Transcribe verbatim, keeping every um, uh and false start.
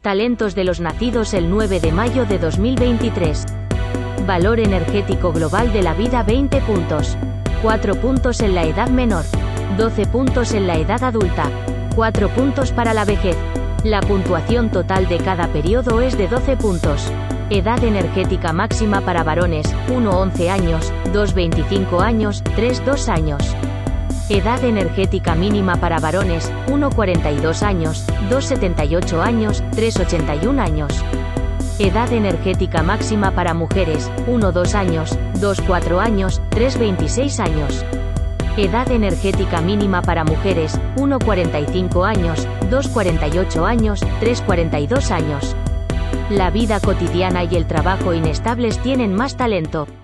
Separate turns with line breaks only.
Talentos de los nacidos el nueve de mayo de dos mil veintitrés. Valor energético global de la vida: veinte puntos. cuatro puntos en la edad menor. doce puntos en la edad adulta. cuatro puntos para la vejez. La puntuación total de cada periodo es de doce puntos. Edad energética máxima para varones: uno once años, dos veinticinco años, tres dos años. Edad energética mínima para varones: uno cuarenta y dos años, dos setenta y ocho años, tres ochenta y un años. Edad energética máxima para mujeres: uno dos años, dos cuatro años, tres veintiséis años. Edad energética mínima para mujeres: uno cuarenta y cinco años, dos cuarenta y ocho años, tres cuarenta y dos años. La vida cotidiana y el trabajo inestables tienen más talento.